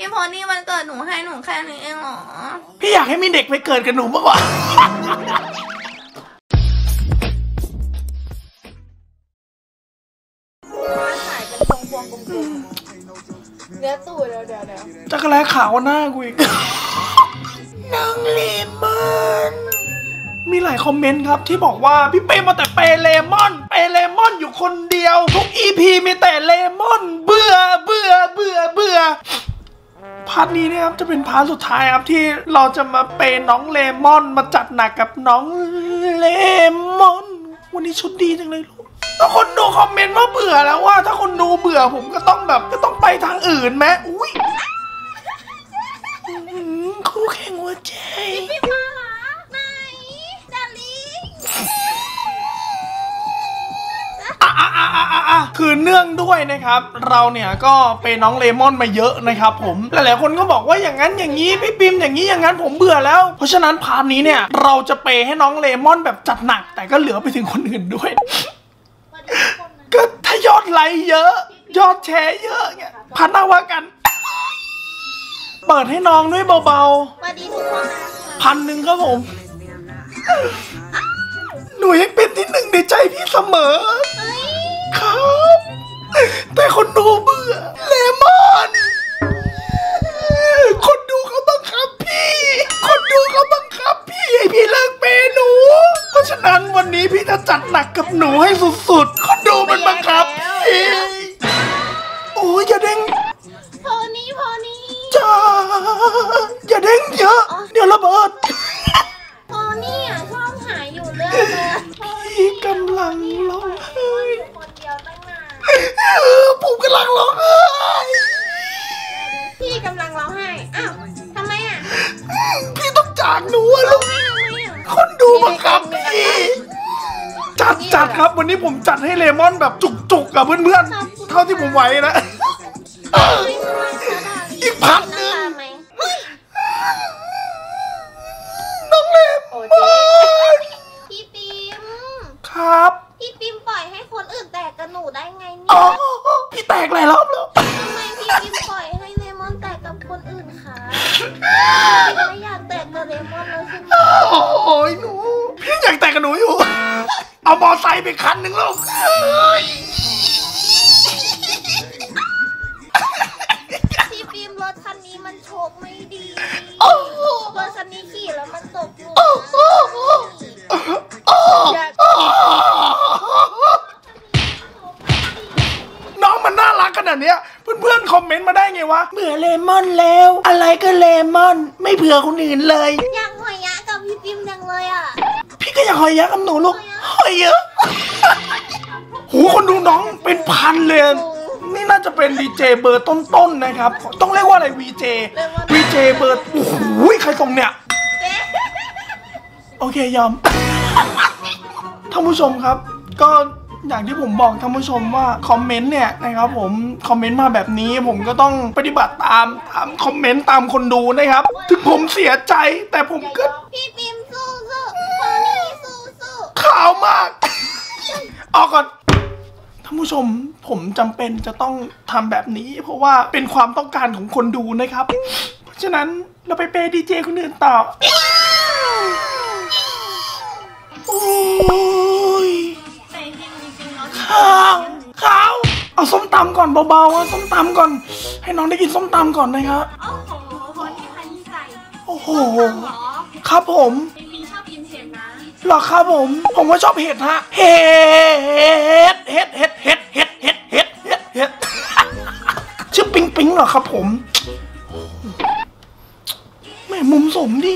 พอนี่มันเกิดหนูให้หนูแค่นี้เองเหรอพี่อยากให้มีเด็กไปเกิดกับหนูมากกว่าถ่ายเป็นพวงกลมๆเนื้อตูดเดี๋ยวจักรแล้ขาวหน้ากูอีกน้องเลมอนมีหลายคอมเมนต์ครับที่บอกว่าพี่เป้มาแต่เปเลมอนอยู่คนเดียวทุก EP มีแต่เลมอนเบื่อพาร์ทนี้เนี่ยครับจะเป็นพาร์ทสุดท้ายครับที่เราจะมาเปน้องเลมอนมาจัดหนักกับน้องเลมอนวันนี้ชุดดีจังเลยลูกถ้าคนดูคอมเมนต์ว่าเบื่อแล้วว่าถ้าคนดูเบื่อผมก็ต้องไปทางอื่นไหมอุ้ยคู่แข่งหัวใจพี่มาหรอไหนดาลิงคือเนื่องด้วยนะครับเราเนี่ยก็เป็นน้องเลมอนมาเยอะนะครับผมหลายๆคนก็บอกว่าอย่างนั้นอย่างนี้พี่ปิมอย่างนี้อย่างนั้นผมเบื่อแล้วเพราะฉะนั้นพาร์ทนี้เนี่ยเราจะเปย์ให้น้องเลมอนแบบจัดหนักแต่ก็เหลือไปถึงคนอื่นด้วยก็ถ้ายอดไลค์เยอะยอดแชร์เยอะเนี่ยพันหน้าว่ากันเปิดให้น้องด้วยเบาๆ1,000ครับผมหนูยังเป็นที่หนึ่งในใจพี่เสมอครับแต่คนดูเบื่อเลมอนคนดูเขาบังคับพี่ให้พี่เลิกเปย์หนูเพราะฉะนั้นวันนี้พี่จะจัดหนักกับหนูให้สุดๆคนดูมันบังคับพี่โอ้ยอย่าเด้งพอนี้จ้าอย่าเด้งเยอะเดี๋ยวระเบิดพอนี่อ่ะชอบหายอยู่เรื่อยเลยพี่กำลังร้องไห้คนเดียวตั้งนานผมกำลังร้องไห้พี่กำลังร้องไห้อ้าวทำไมอ่ะพี่ต้องจากหนูลูกคนดูบังคับพี่จัดครับวันนี้ผมจัดให้เลมอนแบบจุกๆกับเพื่อนๆเท่าที่ผมไหวนะอีกพันนึงน้องเลมอนพี่ปิมครับพี่ปิมปล่อยให้คนอื่นแตกกับหนูได้ไงเนี่ยพี่แตกหลายรอบแล้วทำไมพี่ปิมปล่อยให้เลมอนแตกกับคนอื่นคะพี่ไม่อยากแตกกับเลมอนเลยใช่ไหมโอ้ยหนูพี่อยากแตกกับหนูอยู่เอามอไซค์ไปคันหนึ่งลูกพี่ปิมรถคันนี้มันโชคไม่ดีรถคันนี้ขี่แล้วมันตกหลุมน้องมันน่ารักขนาดเนี้ยเพื่อนๆคอมเมนต์มาได้ไงวะเบื่อเลมอนแล้วอะไรก็เลมอนไม่เบื่อคนอื่นเลยอยากหอยยะกับพี่ปิมจังเลยอ่ะพี่ก็อยากหอยยะกับหนูลูกหอยเยอะโหคนดูน้องเป็นพันเลยนี่น่าจะเป็นดีเจเบอร์ต้นๆนะครับต้องเรียกว่าอะไรวีเจเบอร์โอ้โหใครส่งเนี่ยโอเคยอมท่านผู้ชมครับก็อย่างที่ผมบอกท่านผู้ชมว่าคอมเมนต์เนี่ยนะครับผมคอมเมนต์มาแบบนี้ผมก็ต้องปฏิบัติตามคอมเมนต์ตามคนดูนะครับถึงผมเสียใจแต่ผมก็พี่ปิมสู้พอนี่สู้ขาวมากออกก่อนท่านผู้ชมผมจำเป็นจะต้องทำแบบนี้เพราะว่าเป็นความต้องการของคนดูนะครับเพราะฉะนั้นเราไปเปย์ดีเจคนอื่นต่อโอ้ยขาวเอาส้มตำก่อนเบาๆส้มตำก่อนให้น้องได้กินส้มตำก่อนนะครับโอ้โหครับผมชอบกินเห็ดนะหรอครับผมก็ชอบเห็ดฮะเห็ดชื่อปิ๊งเหรอครับผมแม่มุมสมดี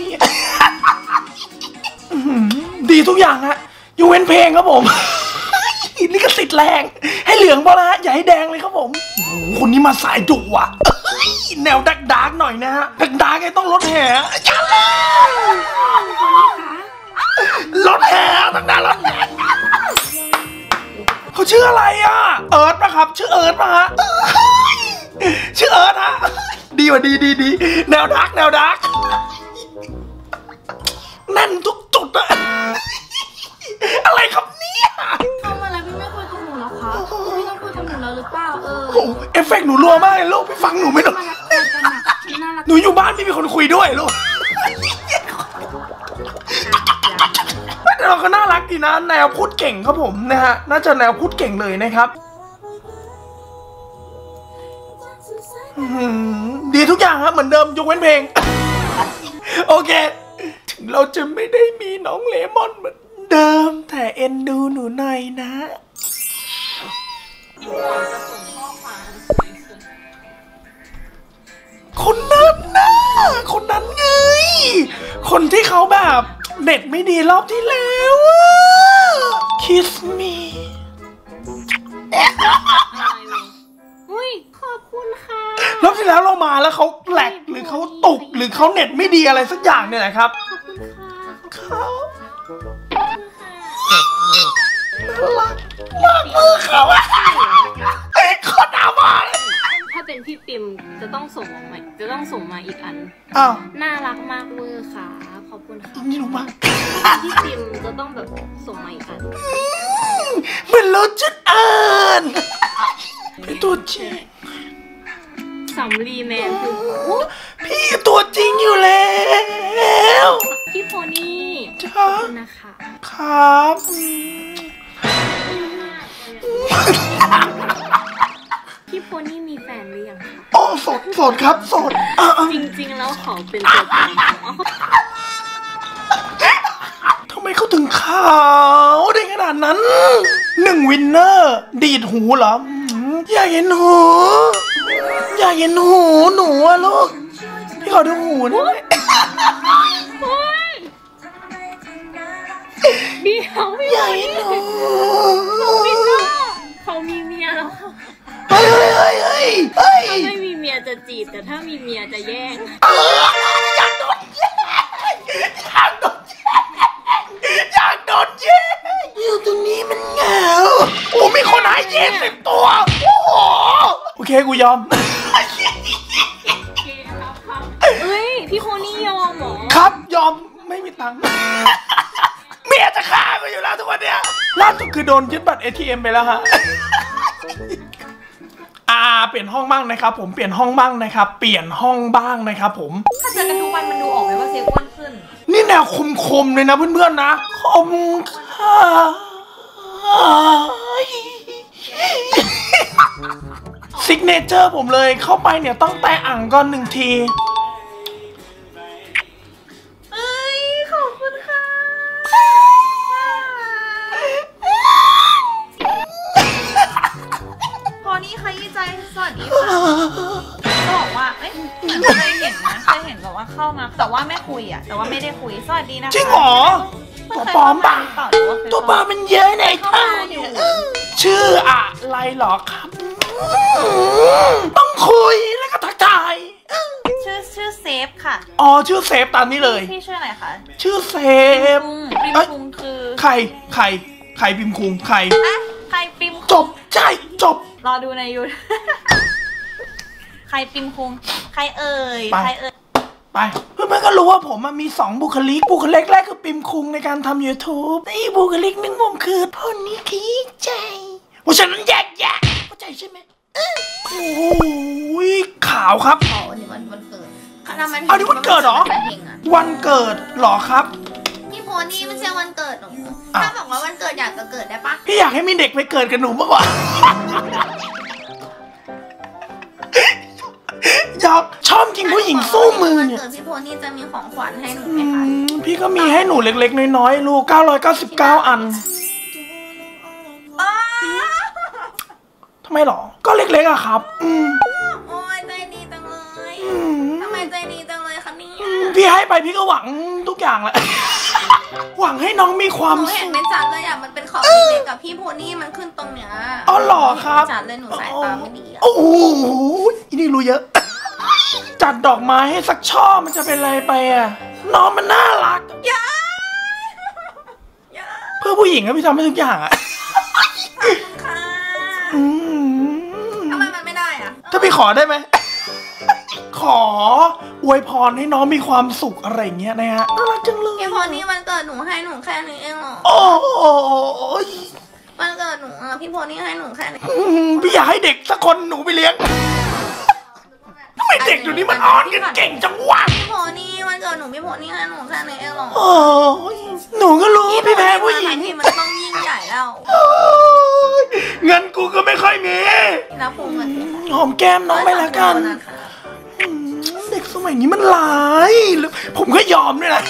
ดีทุกอย่างฮะอยู่เว้นเพลงครับผมนี่ก็ติดแรงให้เหลืองพอละอย่าให้แดงเลยครับผมโอ้โหคนนี้มาสายดุอ่ะแนวดาร์กหน่อยนะฮะดาร์กไงต้องรถแห่รถแห่ตั้งนานรถแห่เขาชื่ออะไรอ่ะเอิร์ธป่ะครับชื่อเอิร์ธป่ะฮะชื่อเอิร์ธฮะดีว่ะดีแนวดาร์กแน่นทุกจุดอะอะไรครับเนี่ยทำอะไรพี่ไม่คุยกับหนูหรอคะพี่ต้องคุยกับหนูแล้วหรือเปล่าโอ้เอฟเฟกต์หนูรัวมากเลยลูกพี่ฟังหนูไม่หรอกหนูอยู่บ้านไม่มีคนคุยด้วยลูกเราก็น่ารักดีนะแนวพูดเก่งครับผมนะฮะน่าจะแนวพูดเก่งเลยนะครับดีทุกอย่างครับเหมือนเดิมยกเว้นเพลงโอเคถึงเราจะไม่ได้มีน้องเลมอนเหมือนเดิมแต่เอ็นดูหนูหน่อยนะคนนั้นนะคนนั้นไงคนที่เขาแบบเน็ตไม่ดีรอบที่แล้วKiss me อุ้ยขอบคุณค่ะรอบที่แล้วเรามาแล้วเขาแหลกหรือเขาตกหรือเขาเน็ตไม่ดีอะไรสักอย่างเนี่ยนะครับขอบคุณค่ะเขารักมือเขาเอ้คนด่ามาถ้าเป็นพี่ปิมจะต้องส่งมาอีกอันน่ารักมากเวอร์ค่ะขอบคุณค่ะนี่รู้ปะพี่ปิมจะต้องแบบส่งมาอีกอันเหมือนรถจุดอ่านตัวจริงสำลีแมนคือพี่ตัวจริงอยู่แล้วพี่โพนี่ขอบคุณนะคะครับพี่โพนี่มีแฟนหรือยังคะอ๋อโสดครับโสดจริงๆแล้วเขาเป็นตัวจริงทำไมเขาถึงขาวได้ขนาดนั้น1 วินเนอร์ดีดหูเหรออยากเห็นหูอยากเห็นหูหนูอะลูกพี่ขอดูหูนะเดี๋ยวอยากเห็นหูเขามีเมียแล้วเฮ้ยถ้าไม่มีเมียจะจีบแต่ถ้ามีเมียจะแย่งอยากโดนแย่งอยากโดนแย่งอยากโดนแย่งอยู่ตรงนี้มันเหงาโอ้มีคนหาย20 ตัวโอ้โหโอเคกูยอมเฮ้ยพี่โคนี่ยอมเหรอครับยอมไม่มีตังค์เมียจะฆ่ากูอยู่แล้วทุกวันเนี้ยล่าสุดคือโดนยึดบัตร ATM ไปแล้วฮะเปลี่ยนห้องบ้างนะครับผมเปลี่ยนห้องบ้างนะครับเปลี่ยนห้องบ้างนะครับผมถ้าเจอกันทุกวันมันดูออกไหมว่าเซฟอ้วนขึ้นนี่แนวคมเลยนะเพื่อนๆนะคมค่ะซิกเนเจอร์ผมเลยเข้าไปเนี่ยต้องแตะอ่างก่อน1 ทีเอ้ยขอบคุณค่ะพอนี้ใครยี่ใจสวัสดีค่ะก็บอกว่าเอ้ยเคยเห็นนะเคยเห็นบอกว่าเข้ามาแต่ว่าไม่คุยอ่ะแต่ว่าไม่ได้คุยสวัสดีนะคะจริงเหรอตัวปลอมป่ะตัวปลอมมันเยอะในท่าชื่ออะไรหรอครับต้องคุยแล้วก็ทักทายชื่อเซฟค่ะอ๋อชื่อเซฟตามนี้เลยพี่ชื่ออะไรคะชื่อเซฟปิมคุงคือใครปิมคุงใครปิมจบใช่จบรอดูในยูทูบใครปิมคุงใครเอ่ยไปเพื่อนๆก็รู้ว่าผมมี2 บุคลิกแรกคือปิมคุงในการทำ YouTube แต่อีกบุคลิกหนึ่งผมคือพ่นนี่ขี้ใจเพราะฉะนั้นแยกเข้าใจใช่ไหมโอ้ยขาวครับอันนี้วันเกิดอันนี้วันเกิดเหรอวันเกิดเหรอครับพี่โพนี่ไม่ใช่วันเกิดหนูถ้าบอกว่าวันเกิดอยากจะเกิดได้ปะพี่อยากให้มีเด็กไปเกิดกับหนูมากกว่าอยากชอบจริงผู้หญิงสู้มือเนี่ยพี่โพนี่จะมีของขวัญให้หนูไหมคะพี่ก็มีให้หนูเล็กๆน้อยๆลูก999 อันทำไมหรอก็เล็กๆอะครับโอ้ยใจดีจังเลยทำไมใจดีจังเลยคะเนี่ยพี่ให้ไปพี่ก็หวังทุกอย่างแหละหวังให้น้องมีความสุขเห็นไม่จัดเลยอะมันเป็นของเล็กกับพี่โพนี่มันขึ้นตรงเนี้ยอ๋อหรอครับจัดเลยหนูสายตาไม่ดีโอ้โหนี่รู้เยอะจัดดอกไม้ให้สักช่อมันจะเป็นอะไรไปอะน้องมันน่ารักเพื่อผู้หญิงอะพี่ทำให้ทุกอย่างอะทำไมมันไม่ได้อะถ้าพี่ขอได้ไหมขออวยพรให้น้องมีความสุขอะไรเงี้ยนะฮะน่ารักจังเลยพี่โพนี่วันเกิดหนูให้หนูแค่นี้เองหรอโอ้ยวันเกิดหนูพี่โพนี่ให้หนูแค่นี้พี่อยากให้เด็กสักคนหนูไปเลี้ยงทำไมเด็กเดี๋ยวนี้มันอ้อนกันเก่งจังวะพี่โพนี่วันเกิดหนูพี่โพนี่ให้หนูแค่ไหนเองหรอหนูก็รู้พี่แพ้ผู้หญิงที่มันต้องยิ่งใหญ่แล้วเงินกูก็ไม่ค่อยมีนะภูมิหอมแก้มน้องไปแล้วกันเด็กสมัยนี้มันหลายผมก็ยอมด้วยนะ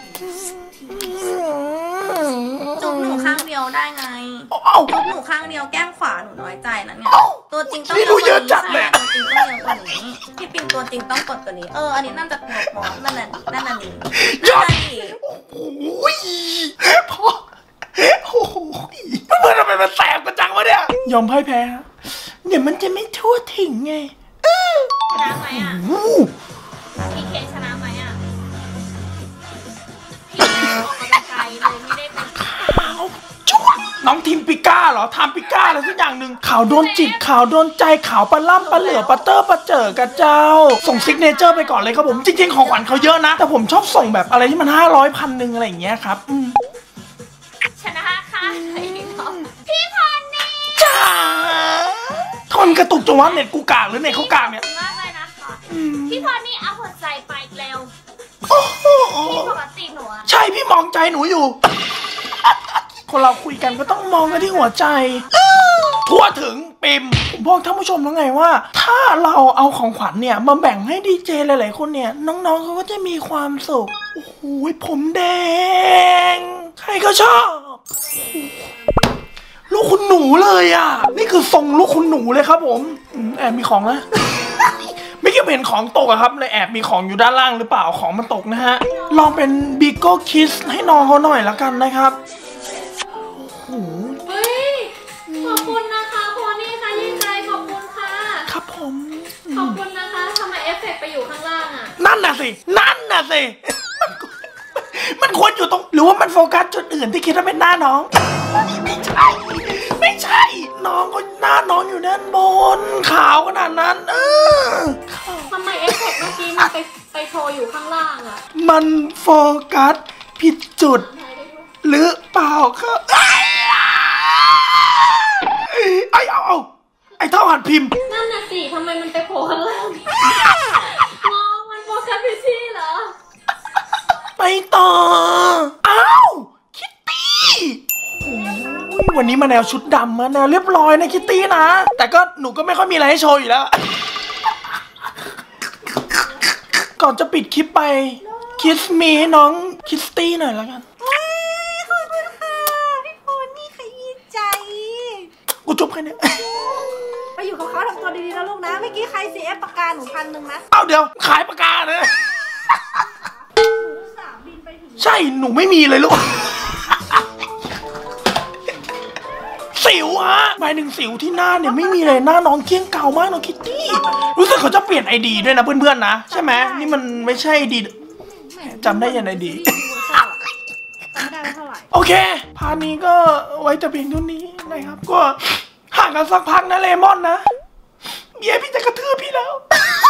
จุ๊บหนูข้างเดียวได้ไงจุ๊บหนูข้างเดียวแก้มขวาหนูน้อยใจนะเนี่ยตัวจริงต้องเยอะจัดเลยตัวจริงต้องเยอะกว่านี้พี่ปิงตัวจริงต้องกดกว่านี้อันนี้น่าจะตัวปลอมนั่นน่ะนี่ยอดโอ้ยพอโอ้โหเมื่อทำไมมันแสบกันจังวะเนี่ยยอมพ่ายแพ้เดี๋ยวมันจะไม่ทั่วถึงไงชนะไหมอ่ะพี่เคชนะไหมอ่ะพี่ออกกำลังกายเลยไม่ได้เป็นขาวจุ๊บน้องทีมปิก้าเหรอทำปิก้าอะไรสักอย่างหนึ่งขาวโดนจิตขาวโดนใจขาวปลาล่ำปลาเหลือปลาเตอร์ปลาเจอกับเจ้าส่งซิกเนเจอร์ไปก่อนเลยครับผมจริงๆของขวัญเขาเยอะนะแต่ผมชอบส่งแบบอะไรที่มัน500 1,000อะไรอย่างเงี้ยครับชนะค่ะพี่พรนี่จ้าทนกระตุกจังวะเน็ตกูกากหรือเน็ตเขากากเนี่ยมากเลยนะคะพี่พรนี่เอาหัวใจไปเร็วพี่ปกติหนูใช่พี่มองใจหนูอยู่คนเราคุยกันก็ต้องมองกันที่หัวใจทั่วถึงปิมผมบอกท่านผู้ชมแล้วไงว่าถ้าเราเอาของขวัญเนี่ยมาแบ่งให้ดีเจหลายๆคนเนี่ยน้องๆเขาก็จะมีความสุขโอ้โหผมแดงใครก็ชอบลูกคุณหนูเลยอ่ะนี่คือทรงลูกคุณหนูเลยครับผมแอบมีของนะไม่คิดเห็นของตกอะครับเลยแอบมีของอยู่ด้านล่างหรือเปล่าของมันตกนะฮะลองเป็นบิโก้คิสให้น้องเขาหน่อยละกันนะครับเฮ้ยขอบคุณนะคะโพนี่ค่ะยิ่งใจขอบคุณค่ะครับผมขอบคุณนะคะทำไมเอฟเฟกต์ไปอยู่ข้างล่างอ่ะนั่นน่ะสิมันควรอยู่ตรงหรือว่ามันโฟกัสจุดอื่นที่คิดว่าเป็นหน้าน้องไม่ใช่น้องก็หน้าน้องอยู่ด้านบนขาวขนาดนั้นทำไมเอฟเฟกต์เมื่อกี้มันไปโชว์อยู่ข้างล่างอ่ะมันโฟกัสผิดจุดหรือเปล่าครับไอ้เท่าหันพิมพ์นั่นน่ะสิทำไมมันไปโผล่ข้างล่างมองมันโฟกัสผิดที่เหรอไปต่อคิตตี้วันนี้มาแนวชุดดำมาแนวเรียบร้อยนะคิตตี้นะแต่ก็หนูก็ไม่ค่อยมีอะไรให้โชว์อยู่แล้วก่อนจะปิดคลิปไปคิสมีให้น้องคิตตี้หน่อยแล้วกันขอบคุณค่ะพี่โพนี่ขยี้ใจกูจบแค่นี้ไปอยู่กับเขาทำตัวดีๆนะลูกนะเมื่อกี้ใครเสียปากกาหนู1,000นะเดี๋ยวขายปากกาเลยใช่หนูไม่มีเลยลูกสิวฮะหมายถึงสิวที่หน้าเนี่ยไม่มีเลยหน้าน้องเกี้ยงเก่ามากน้องคิตตี้รู้สึกเขาจะเปลี่ยนไอดีด้วยนะเพื่อนๆนะใช่ไหมนี่มันไม่ใช่ดีจำได้ยังไงดีโอเคพาร์ทนี้ก็ไว้แต่เพียงเท่านี้นะครับก็ห่างกันสักพักนะเลมอนนะเมียพี่จะกระทืบพี่แล้ว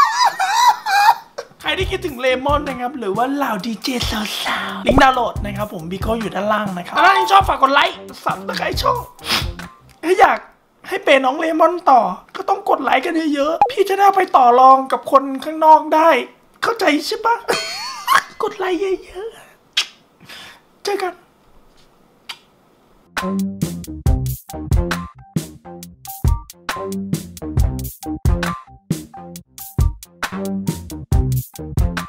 ใครที่คิดถึงเลมอนนะครับหรือว่าเหล่าดีเจสาวๆลิงก์ดาวน์โหลดนะครับผมบิ๊กเขาอยู่ด้านล่างนะครับถ้าชอบฝากกดไลค์สับตะไคร้ช่องถ้าอยากให้เป็นน้องเลมอนต่อก็ต้องกดไลค์กันเยอะๆพี่จะได้ไปต่อรองกับคนข้างนอกได้เข้าใจใช่ปะกดไลค์เยอะๆเจอกัน